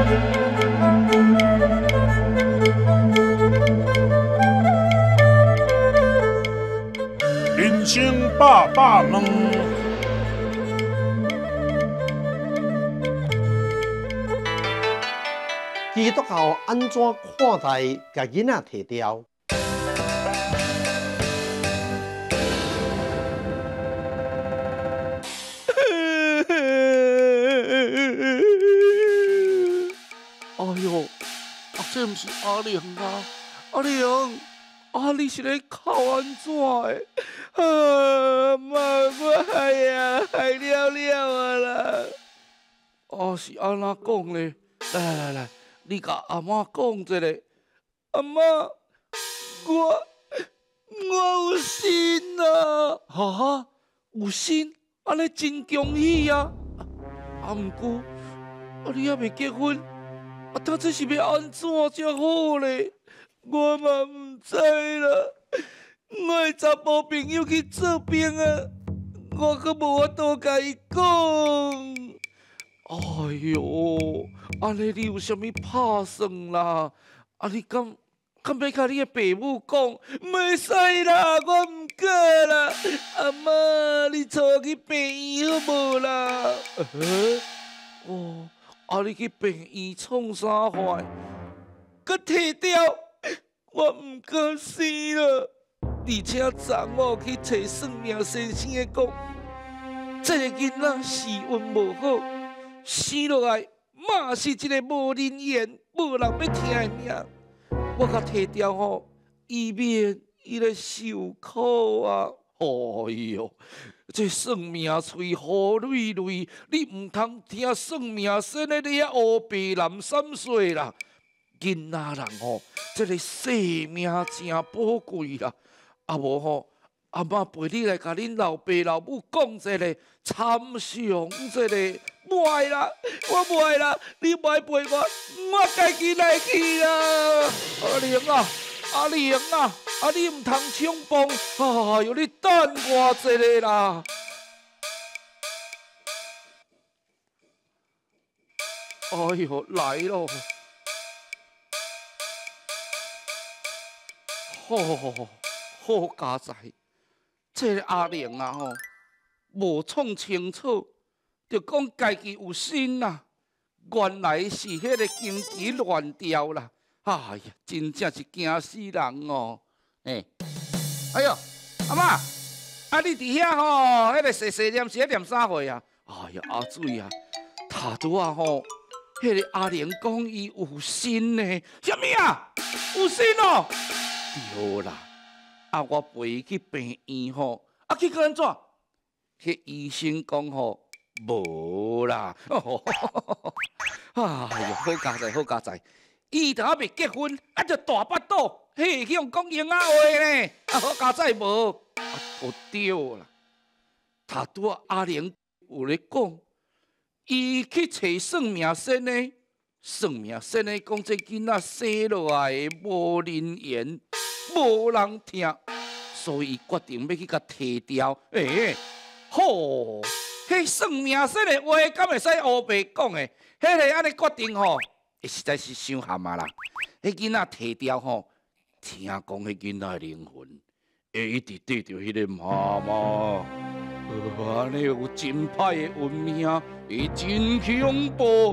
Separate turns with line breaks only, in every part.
人生百百问，
基督教安怎看待甲囡仔提掉？
哎呦，这毋是阿玲啊！阿玲，你是咧哭安怎的？妈，我害了啊啦！是安怎讲咧？来，你甲阿妈讲一下。阿妈，我有心啊！哈，有心，安尼真恭喜啊！毋过，你还未结婚。他这是要安怎才好咧？我嘛唔知啦。我的查甫朋友去做兵啊，我可无法度甲伊讲。哎哟，安尼你有啥物拍算啦？你敢要甲你的爸母讲？袂使啦，我唔过啦。阿妈，你带我去病院好无啦？你去病院创啥坏？佮摕掉，我唔敢生了。而且昨我去找算命先生讲，这个囡仔时运无好，生落来嘛是一个无人缘、无人要听的命。我甲摕掉吼，以免伊咧受苦啊！哎哟，这算命喙好累累，你唔通听算命先的你遐黑白蓝三岁啦！囡仔人吼，这个性命真宝贵啦。无吼，阿妈陪你来甲恁老爸老母讲一个，参详一个。不爱啦，我不爱啦，你不爱陪我，我家己来去啦。阿玲啊，你唔通冲动，哎呦，你等我一下啦。哎呦，来咯！好佳哉，这个阿玲啊吼，无创清楚，就讲家己有心啦。原来是迄个经期乱掉啦。哎呀，真正是惊死人哦！哎呦，阿妈，你伫遐吼，迄个细念是念啥货啊？哎呀，阿水啊，头拄啊吼，迄个阿玲讲伊有心呢，啥物啊？有心哦？对啦，我陪伊去病院吼，去个安怎？迄医生讲吼，无啦。哎呀，好佳哉！伊都还未结婚，就大巴肚，嘿，向讲英仔话呢，好佳哉无？不对啦，他拄阿玲有咧讲，伊去找算命先呢，算命先呢讲这囡仔生落来无人缘，无人听，所以决定要去甲摕掉。好，迄算命先的话，敢会使黑白讲的？迄个安尼决定吼。实在是伤含啊啦！迄囡仔摕掉吼，听讲迄囡仔的灵魂会一直对着迄个妈妈，安尼有真歹的运命，会真恐怖。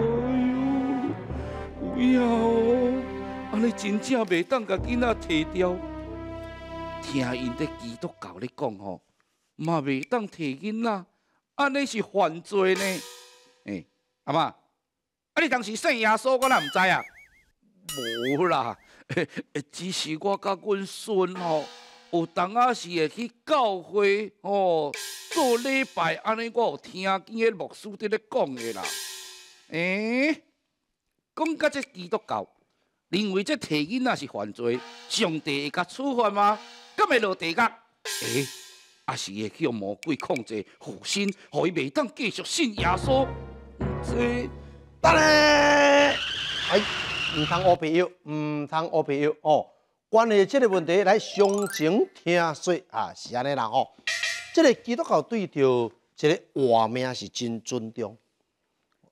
哎呦，有影安尼真正袂当甲囡仔摕掉。听因在基督教咧讲吼，嘛袂当摕囡仔，安尼是犯罪呢。阿妈。你当时信耶稣，我哪唔知啊？无啦，只是我甲阮孙吼，有当仔是会去教会吼做礼拜，安尼我有听见个牧师伫咧讲的啦。讲到这基督教，认为这摕囡仔是犯罪，上帝会甲处罚吗？敢会落地狱？还是会去用魔鬼控制父亲，互伊袂当继续信耶稣？这。
等咧，唔通乌朋友，唔通乌朋友哦。关于这个问题来详情听说是安尼啦吼。这个基督教对着这个活命是真尊重，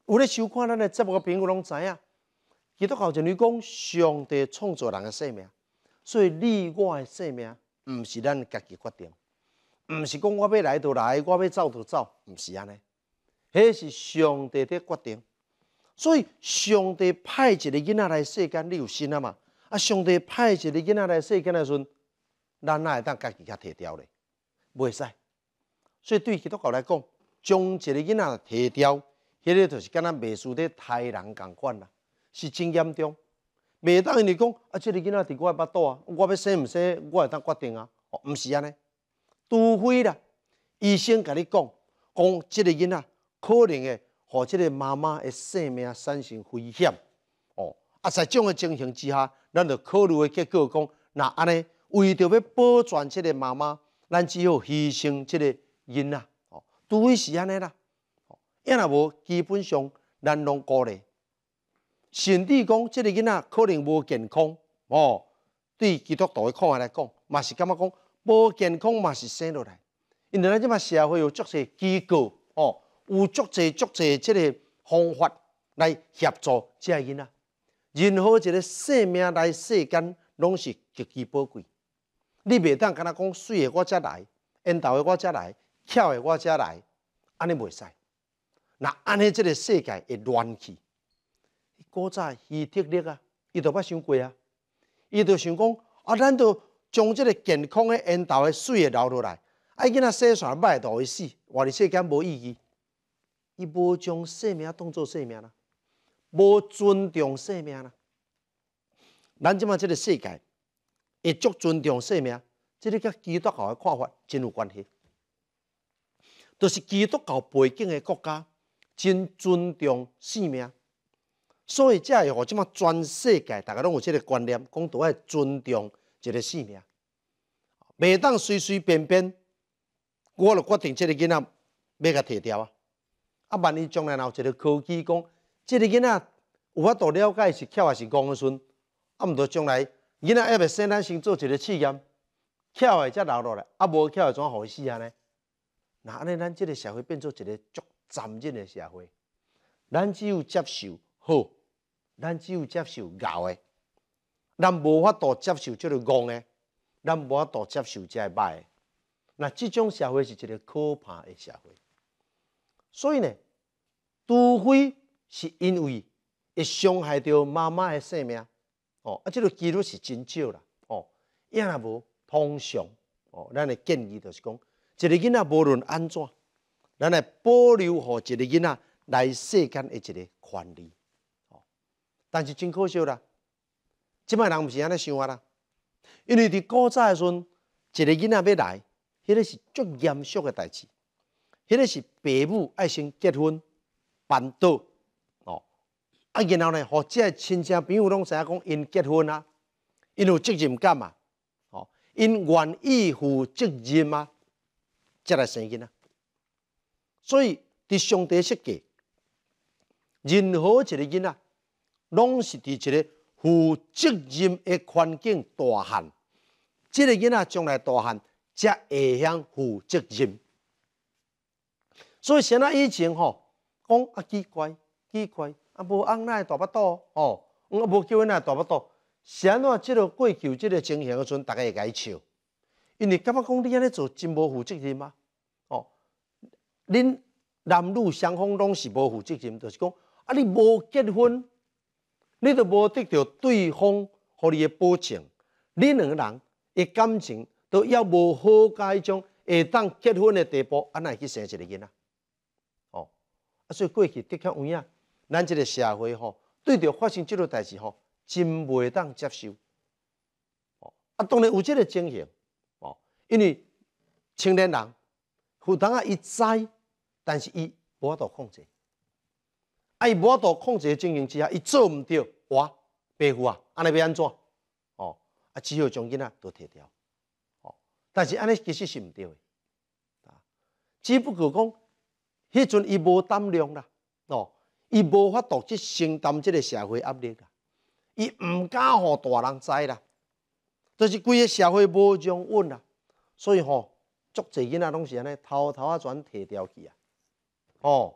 有咧收看咱的节目嘅朋友拢知影，基督教认为讲上帝创造人嘅生命，所以你我嘅生命毋是咱家己决定，毋是讲我要来就来，我要走就走，毋是安尼，迄是上帝的决定。所以上帝派一个囡仔来世间，你有信啊嘛？啊，上帝派一个囡仔来世间的时阵，咱哪会当家己甲摕掉咧？袂使。所以对基督教来讲，将一个囡仔摕掉，迄个就是敢若袂输咧杀人共款啦，是真严重。袂当因为讲啊，这个囡仔伫我的腹肚啊，我要生毋生，我会当决定啊。哦，毋是安尼，除非啦，医生甲你讲，这个囡仔可能会互这个妈妈的生命产生危险。哦，啊，在这种的情形之下，咱就考虑的结果讲，那安尼为着要保全这个妈妈，咱只好牺牲这个囡仔。哦，除非是安尼啦。哦，要若无，基本上咱拢鼓励。甚至讲，这个囡仔可能无健康。哦，对基督徒的看法来讲，嘛是感觉讲无健康嘛是生落来。因为咱即马社会有足侪机构，哦，有足侪即个方法来协助这囡仔。任何一个生命来世间，拢是极其宝贵。你袂当敢若讲水的我才来，缘投的我才来，巧的我才来，安尼袂使。那安尼即个世界会乱去。古早希特勒啊，伊就捌想过啊，伊就想讲啊，咱就将即个健康的缘投的水的留落来，啊，囡仔生出来歹就会死，活伫世间无意义。伊无将生命当作生命啦，无尊重生命啦。咱即马即个世界会足尊重生命，这个甲基督教的看法真有关系。就是基督教背景的国家真尊重生命，所以才会互即马全世界大家拢有这个观念，讲都要尊重一个生命，袂当随随便便，我就决定这个囡仔要甲摕掉啊！啊，万一将来有一个科技讲，这个囡仔有法度了解是巧还是戆的时阵，啊，毋着将来囡仔还袂生咱先做一个试验，巧的才留落来，啊，无巧的怎互伊死安尼？那安尼，咱这个社会变做一个足残忍的社会。咱只有接受好，咱只有接受敖的，咱无法度接受这个戆的，咱无法度接受这个歹的。那这种社会是一个可怕的社会。所以呢，除非是因为会伤害到妈妈的生命，哦，啊，这个几率是真少啦，哦，要若无，通常，哦，咱的建议就是讲，一个囡仔无论安怎，咱来保留互一个囡仔来世间的一个权利，哦，但是真可惜啦，即摆人毋是安尼想啊啦，因为伫古早的时阵，一个囡仔要来，迄个是足严肃的代志。迄个是爸母爱先结婚办桌，哦，啊，然后呢，互这个亲戚朋友拢知影讲，因结婚啊，因有责任感啊，哦，因愿意负责任啊，才来生囡仔。所以，伫上帝设计，任何一个囡仔，拢是伫一个负责任的环境大汉，这个囡仔将来大汉，才会晓负责任。所以先啊，以前吼讲啊奇怪，啊无翁哪会大腹肚哦，啊无结婚哪会大腹肚？是安怎？即个过去即个情形的时阵，大家会甲伊笑，因为感觉讲你安尼做真无负责任啊！哦，恁男女双方拢是无负责任，就是讲啊，你无结婚，你都无得到对方互你的保证，你两个人的感情都要无好到迄种会当结婚的地步，安那去生一个囡仔？啊，所以过去的确有影，咱这个社会吼，对着发生这类代志吼，真袂当接受。哦，啊，当然有这个情形，哦，因为青年人，有当啊伊知，但是伊无法度控制，啊，伊无法度控制的情形之下，伊做唔到，哇，爸父啊，安尼要安怎？哦，啊，只好将囡仔都摕掉。哦，但是安尼其实是唔对的，啊，只不过讲。迄阵伊无胆量啦，哦，伊无法度去承担即个社会压力啦，伊毋敢互大人知啦，就是规个社会无容稳啦，所以吼，足侪囡仔拢是安尼偷偷啊全摕掉去啊，哦，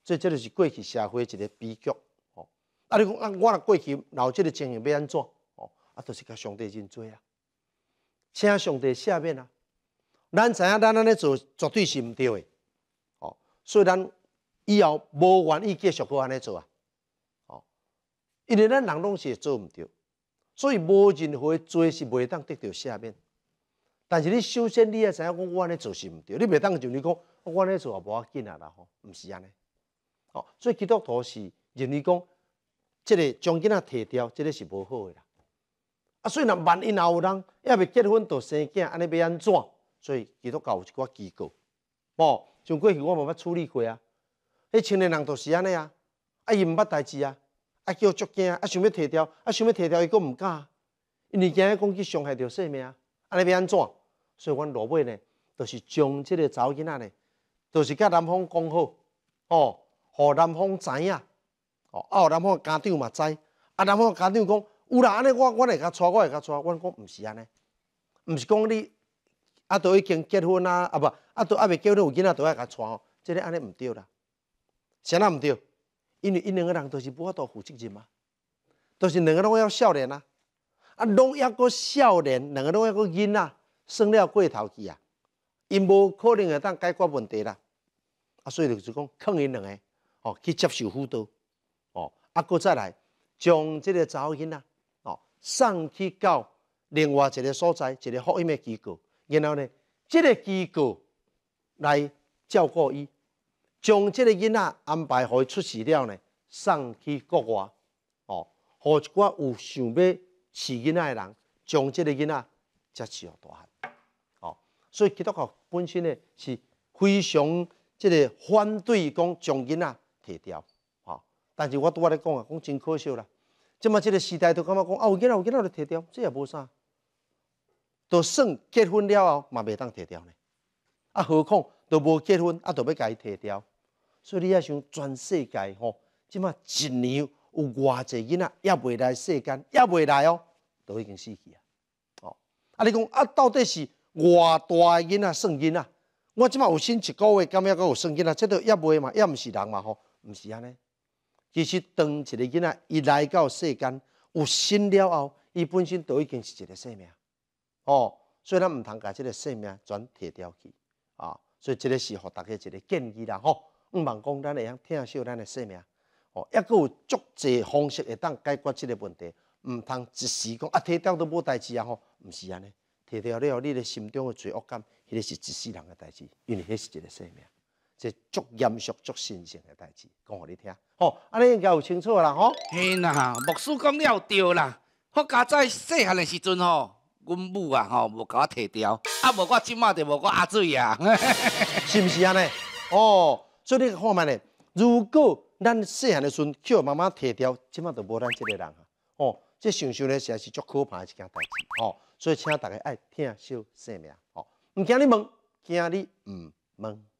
所以这就是过去社会一个悲剧。哦，啊，你讲啊，我若过去闹这个情形要安怎？哦，啊，就是甲上帝认罪啊，请上帝赦免啊。咱知影咱安尼做绝对是毋对的。哦，所以咱以后无愿意继续搁安尼做啊。哦，因为咱人拢是会做毋对，所以无任何罪是袂当得到赦免。但是你首先你要知影讲，我安尼做是毋对，你袂当就你讲我安尼做也无要紧啦吼，毋是安尼。哦，所以基督徒是认为讲，即个将囡仔摕掉，即个是无好的啦。啊，所以若万一若有人还未结婚就生囝，安尼要安怎？所以基督教有一寡机构，哦，像过去我嘛捌处理过啊。迄青年人就是安尼啊，啊伊毋捌代志啊，啊叫足惊，啊想要摕掉，啊想要摕掉伊佫毋敢，因为惊讲去伤害着生命，安尼要安怎？所以阮落尾呢，就是将即个查某囡仔呢，就是甲男方讲好，哦，互男方知影，哦，啊，男方家长嘛知，啊，男方家长讲有啦，安尼我会甲娶，我会甲娶，阮讲毋是安尼，毋是讲你啊都已经结婚啊，啊不，啊都还未结婚有囡仔都爱甲娶吼，即个安尼毋对啦，啥人毋对？因为因两个人都是无法度负责任嘛，都是两个拢要少年啊，啊，拢还阁少年，两个拢还阁囡仔。算了过头去啊，因无可能会当解决问题啦，啊，所以就是讲，劝因两个哦去接受辅导，哦，啊，搁再来将这个查某囡仔哦送去到另外一个所在，一个福音的机构，然后呢，这个机构来照顾伊，将这个囡仔安排互伊出世了呢，送去国外，哦，互一寡有想要饲囡仔的人，将这个囡仔接饲互大汉。所以基督教本身呢是非常即个反对讲将囡仔摕掉，吼。但是我拄仔咧讲啊，讲真可惜啦。即马即个时代都感觉讲啊，有囡仔就摕掉，这也无啥。就算结婚了后嘛袂当摕掉呢。啊，何况都无结婚啊，就要甲伊摕掉。所以你要想全世界吼，即马一年有偌济囡仔也未来世间，也未来哦，都已经死去啊。哦，啊你讲啊，到底是？偌大囡仔算囡仔，我即马有生一个月，敢还阁有算囡仔？这都也袂嘛，也毋是人嘛吼，毋是安尼。其实当一个囡仔伊来到世间，有生了后，伊本身都已经是一个生命，哦，所以咱毋通甲即个生命全摕掉去啊。所以这个是互大家一个建议啦吼，毋茫讲咱会晓疼惜咱的生命，哦，还阁有足济方式会当解决即个问题，毋通一时讲啊摕掉都无代志啊吼，毋是安尼。摕掉了，你的心中的罪恶感，迄个是一世人的代志，因为迄是一个生命，这足严肃、足神圣的代志，讲互你听。吼，安尼应该有清楚啦，吼。
嘿啦，牧师讲了对啦。我家在细汉的时阵吼，阮母啊吼无甲我摕掉，啊无我即马就无我阿水啊，
是毋是安尼？哦，所以你看卖咧，如果咱细汉的时阵叫妈妈摕掉，即马就无咱即个人啊。哦，这想想咧，实在是足可怕的一件代志。哦。所以，请大家爱疼惜生命，哦，唔惊你问，惊你唔问。